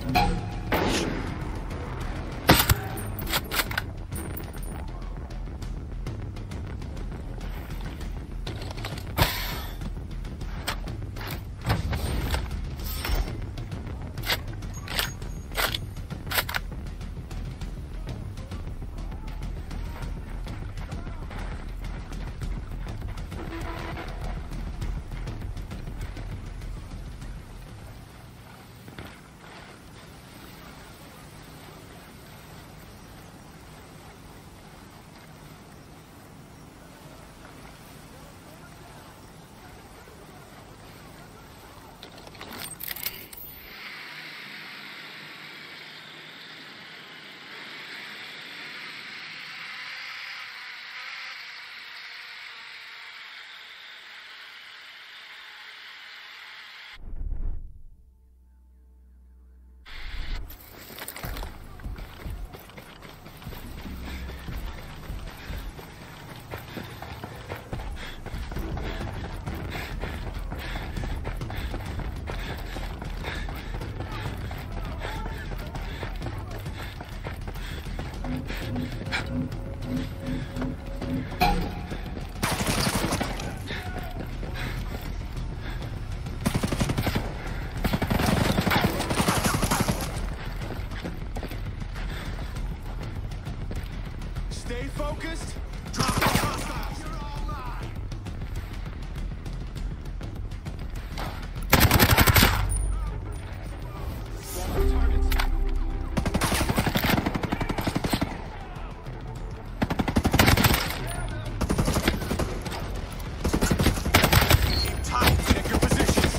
Stay focused. Drop the hostiles. You're all mine. Targets. Keep tight. Check your positions.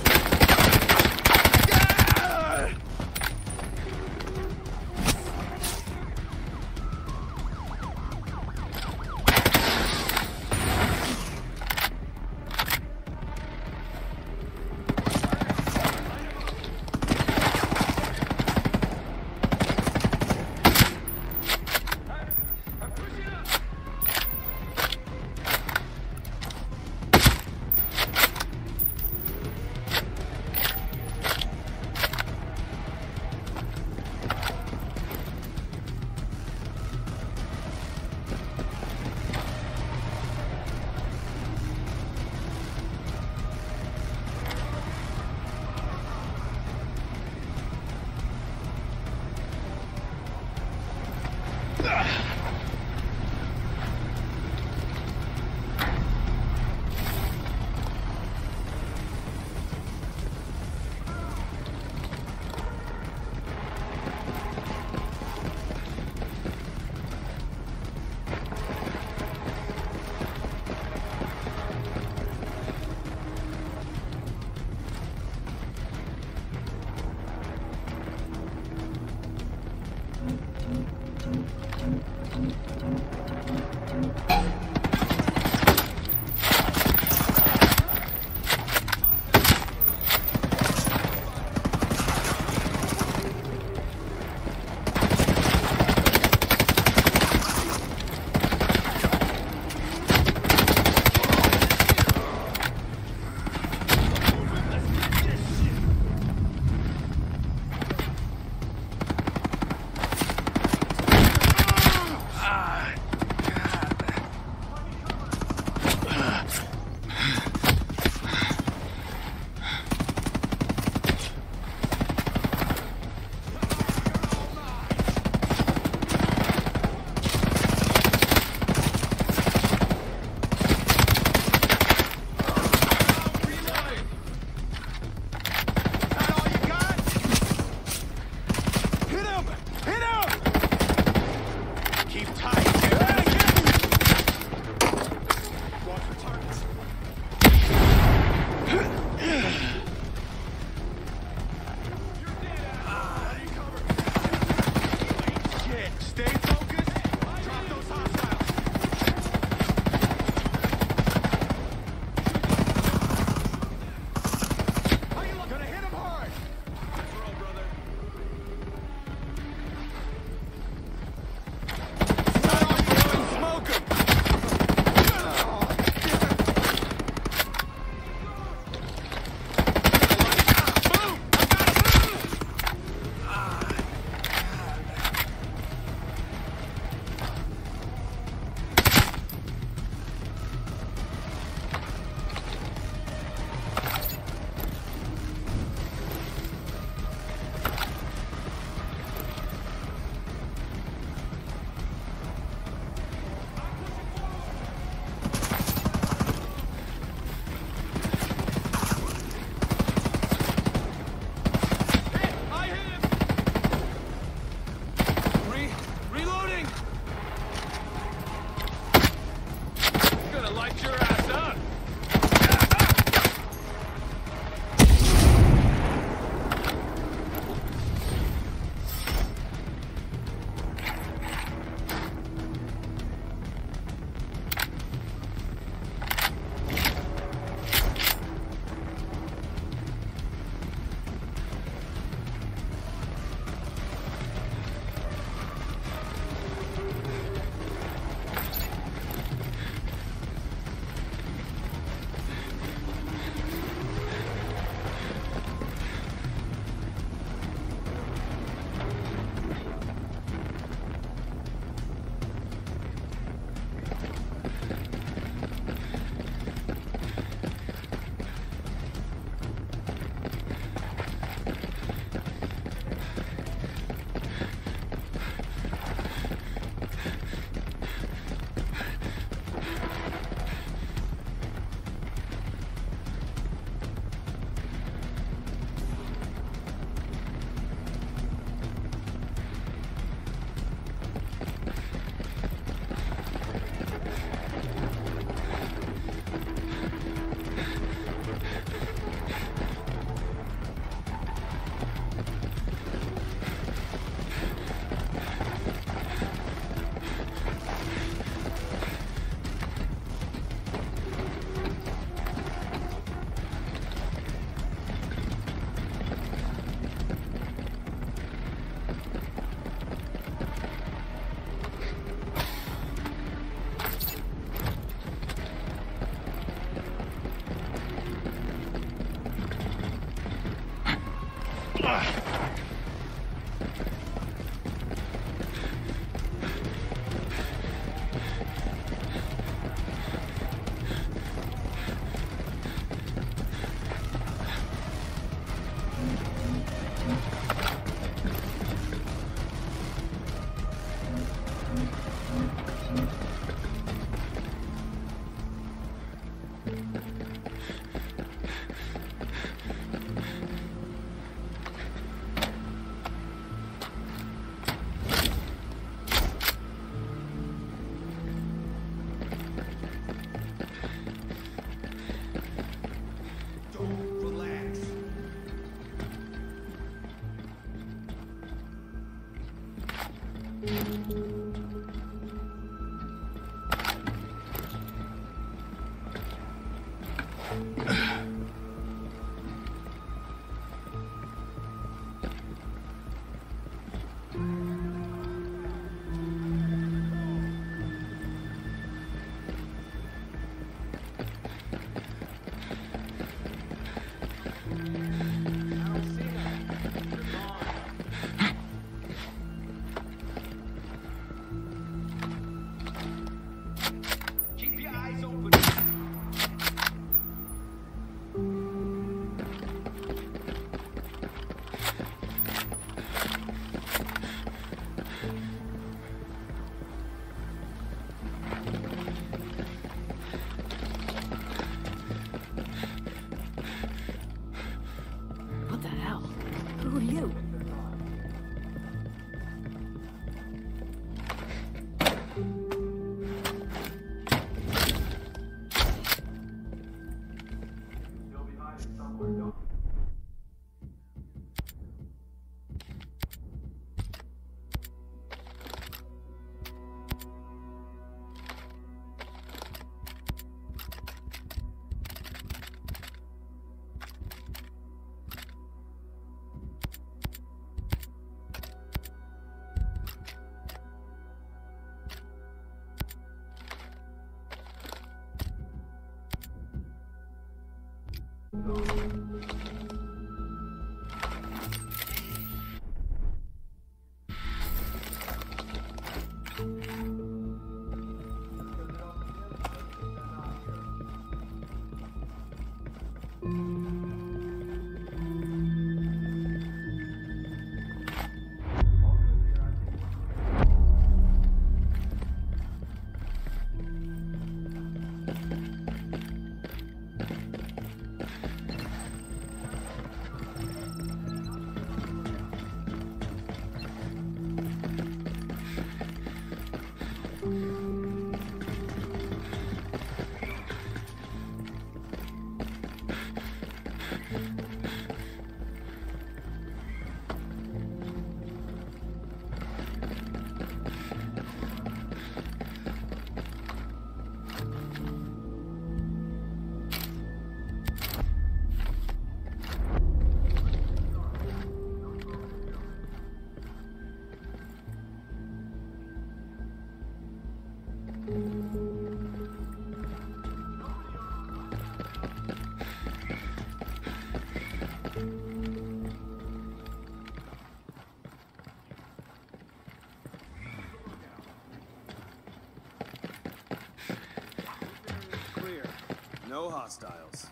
No hostiles.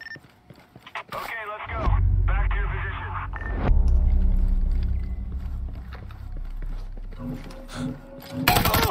Okay, let's go. Back to your position.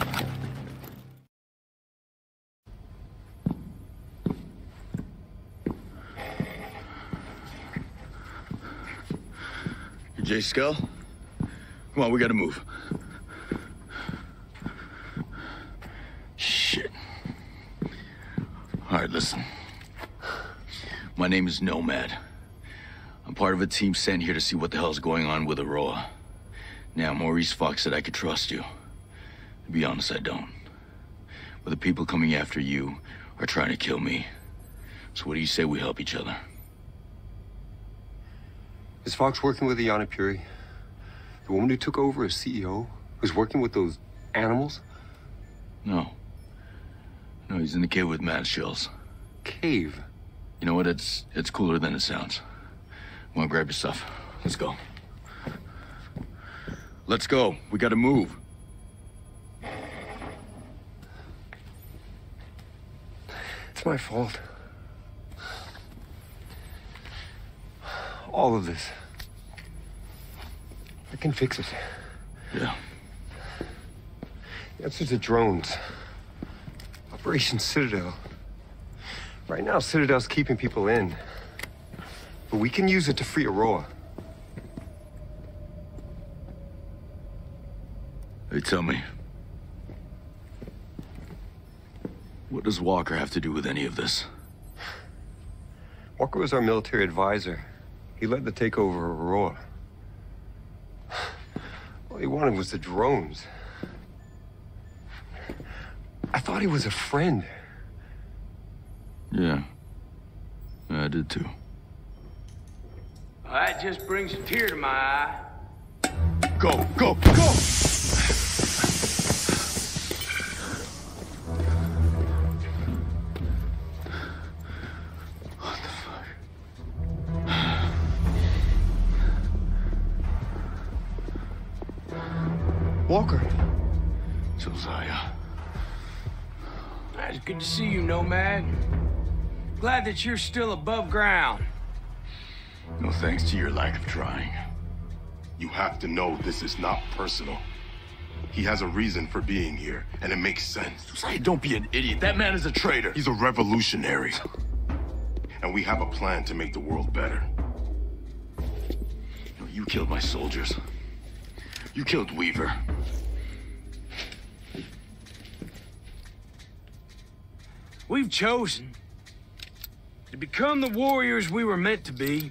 Jay Skull? Come on, we gotta move. Shit. All right, listen. My name is Nomad. I'm part of a team sent here to see what the hell's going on with Aurora. Now, Maurice Fox said I could trust you. To be honest, I don't. But the people coming after you are trying to kill me. So what do you say we help each other? Is Fox working with Yana Puri? The woman who took over as CEO? Who's working with those animals? No. No, he's in the cave with mad shells. Cave? You know what? It's cooler than it sounds. Come on, grab your stuff. Let's go. Let's go. We gotta move. It's my fault. All of this. I can fix it. Yeah. The answer's the drones. Operation Citadel. Right now, Citadel's keeping people in. But we can use it to free Aurora. Hey, tell me. What does Walker have to do with any of this? Walker was our military advisor. He led the takeover of Aurora. All he wanted was the drones. I thought he was a friend. Yeah. I did too. Well, that just brings a tear to my eye. Go, go, go! Walker. Josiah. It's good to see you, Nomad. Glad that you're still above ground. No thanks to your lack of trying. You have to know this is not personal. He has a reason for being here, and it makes sense. Josiah, don't be an idiot. That man is a traitor. He's a revolutionary. And we have a plan to make the world better. You killed my soldiers. You killed Weaver. We've chosen to become the warriors we were meant to be.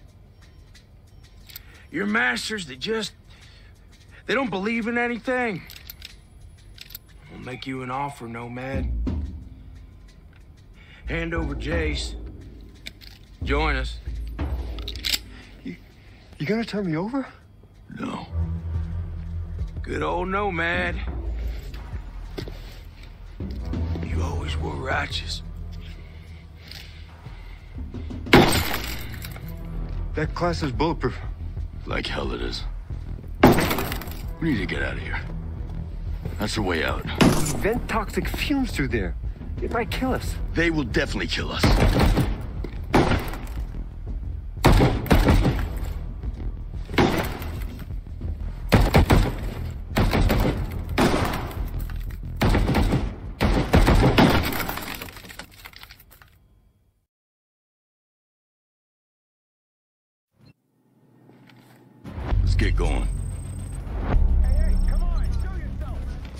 Your masters that they don't believe in anything. We'll make you an offer, Nomad. Hand over Jace. Join us. You gonna turn me over? No. Good old Nomad. You always were righteous. That class is bulletproof. Like hell it is. We need to get out of here. That's the way out. We vent toxic fumes through there. It might kill us. They will definitely kill us. Let's get going. Hey, come on, show yourself.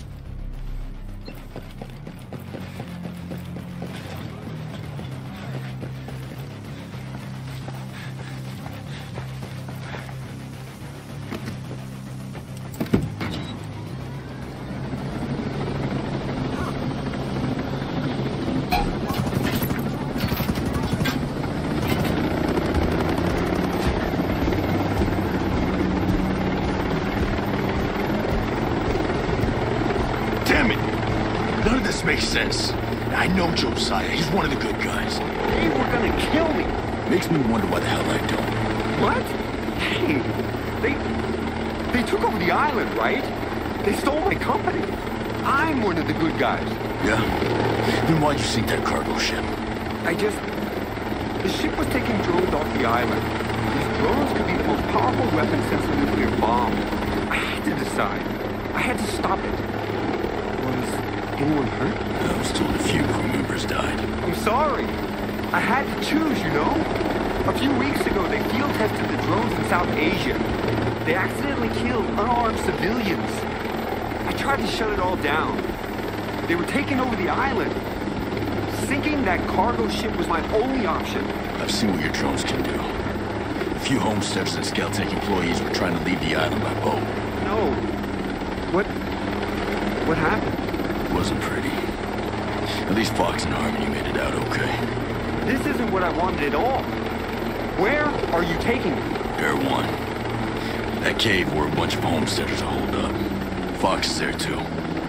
Makes sense. I know Josiah. He's one of the good guys. They were gonna kill me. Makes me wonder why the hell I don't. What? Hey, they took over the island, right? They stole my company. I'm one of the good guys. Yeah? Then why'd you sink that cargo ship? The ship was taking drones off the island. These drones could be the most powerful weapon since the nuclear bomb. I had to decide. I had to stop it. Was Anyone hurt? I was told a few crew members died. I'm sorry. I had to choose, you know? A few weeks ago, they field tested the drones in South Asia. They accidentally killed unarmed civilians. I tried to shut it all down. They were taking over the island. Sinking that cargo ship was my only option. I've seen what your drones can do. A few homesteaders and Skeltec employees were trying to leave the island by boat. No. What happened? It wasn't pretty. At least Fox and Harmony made it out okay. This isn't what I wanted at all. Where are you taking me? Air One. That cave where a bunch of homesteaders are holed up. Fox is there too.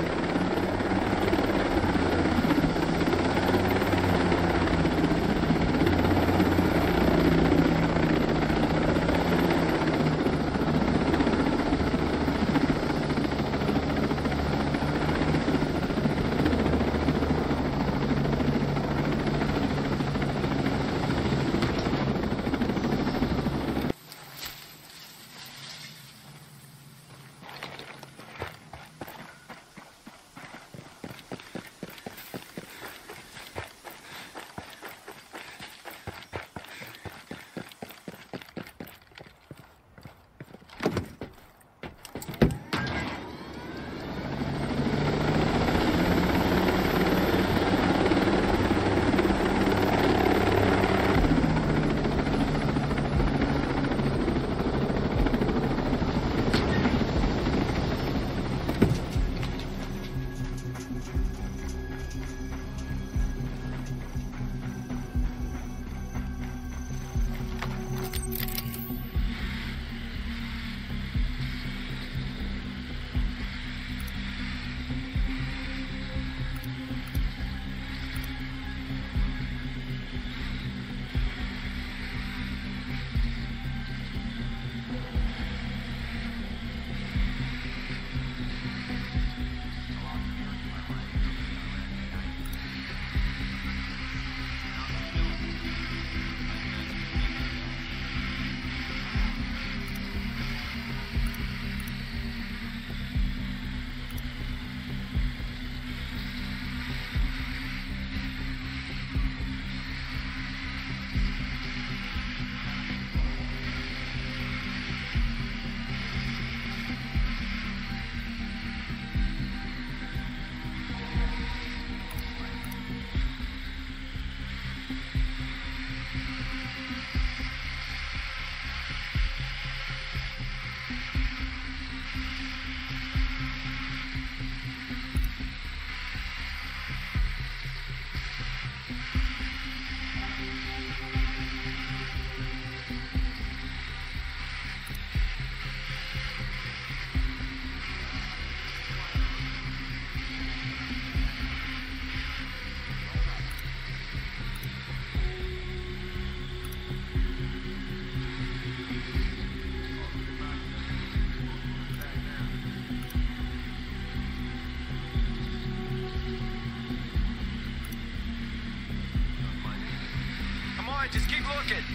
Just keep looking.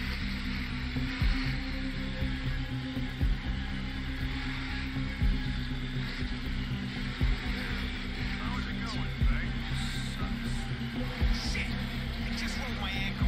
How's it going, Frank? Sucks. Shit. I just rolled my ankle.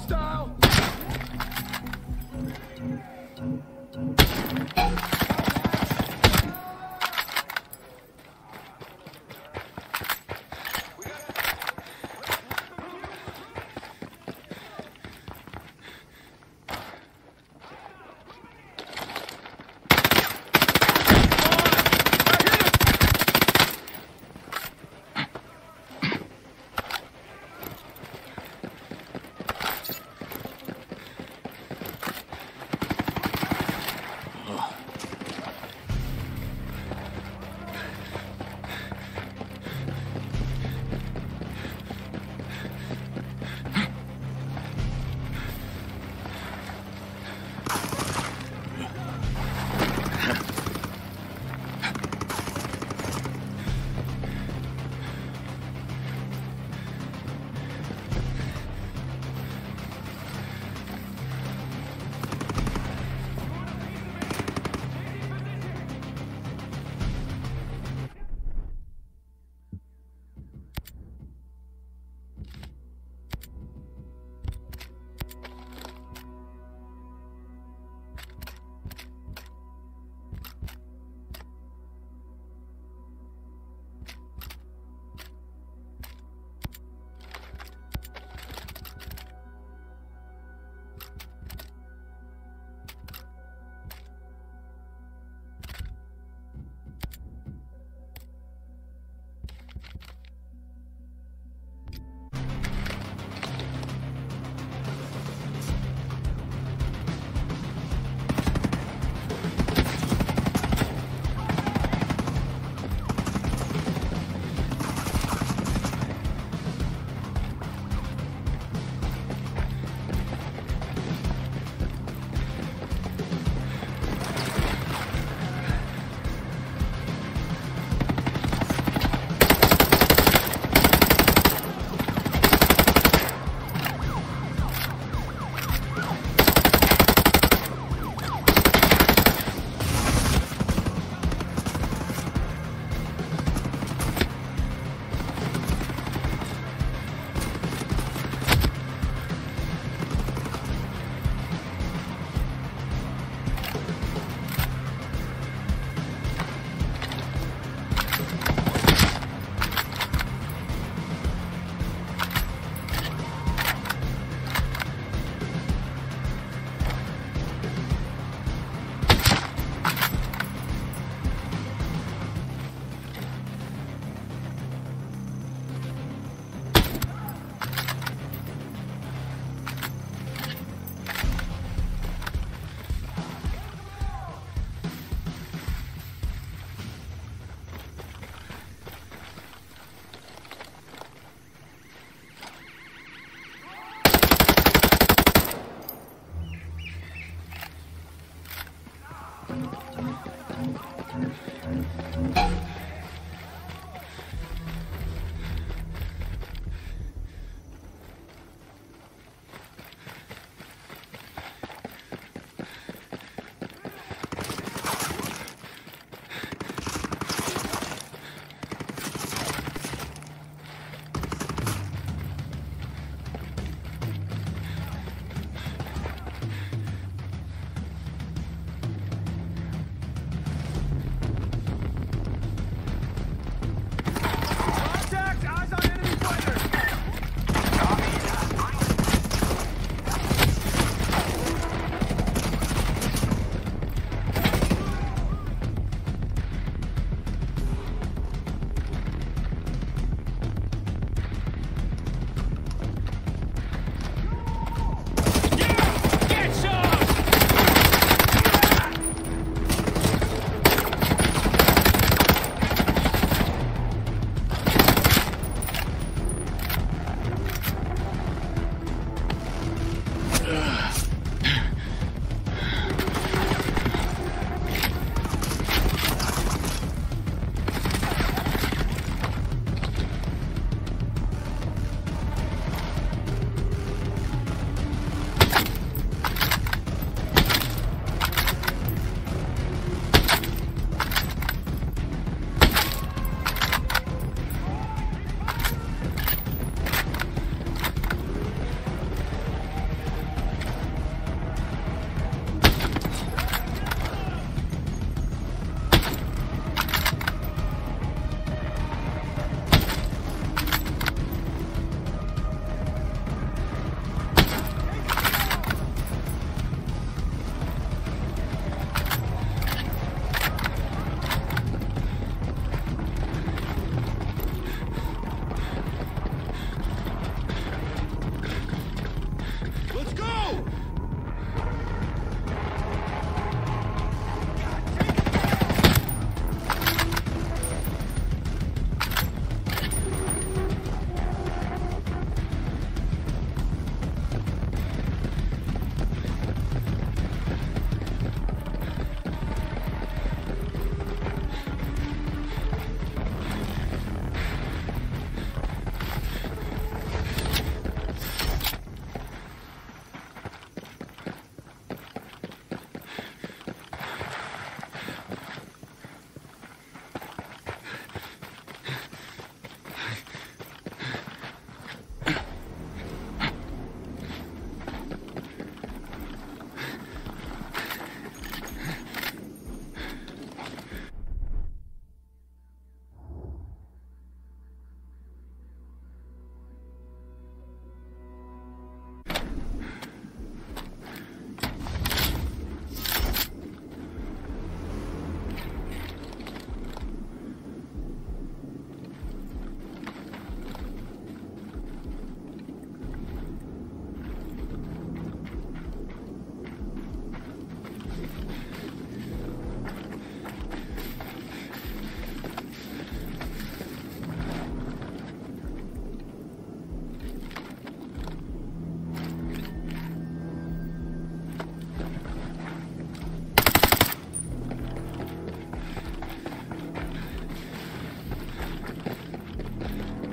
Hostile!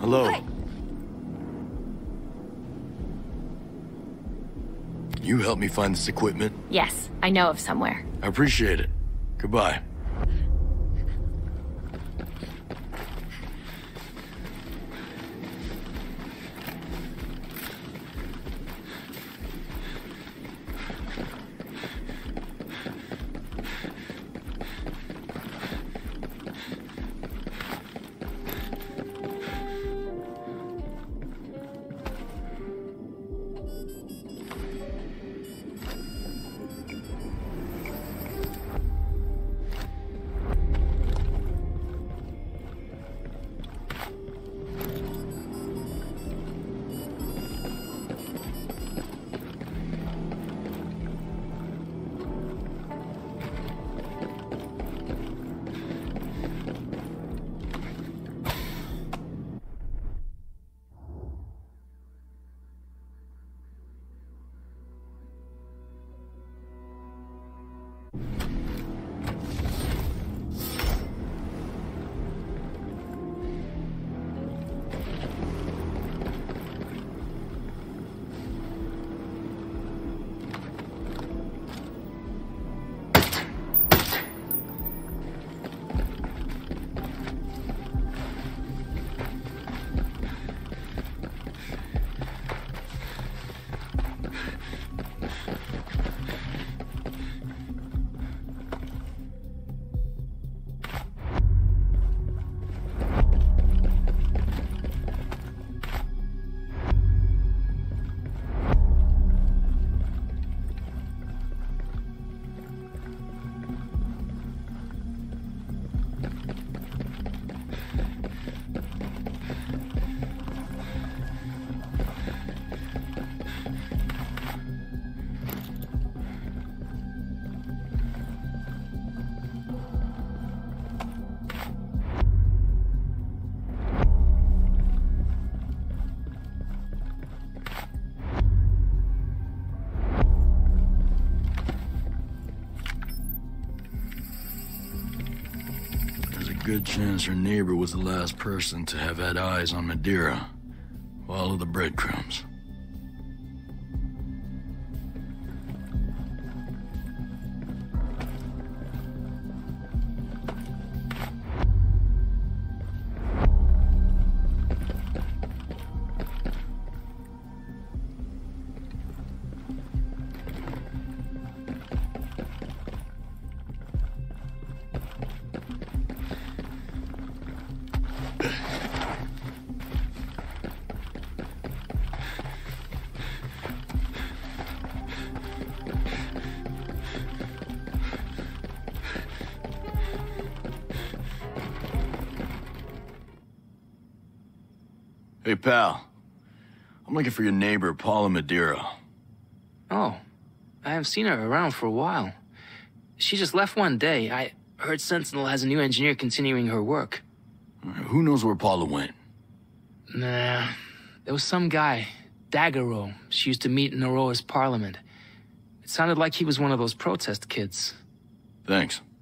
Hello. Hi. You help me find this equipment? Yes, I know of somewhere. I appreciate it. Goodbye. Good chance her neighbor was the last person to have had eyes on Madeira. Follow the breadcrumbs. Hey, pal. I'm looking for your neighbor, Paula Madeira. Oh, I haven't seen her around for a while. She just left one day. I heard Sentinel has a new engineer continuing her work. Who knows where Paula went? Nah, there was some guy, Daggero. She used to meet in Aurora's parliament. It sounded like he was one of those protest kids. Thanks.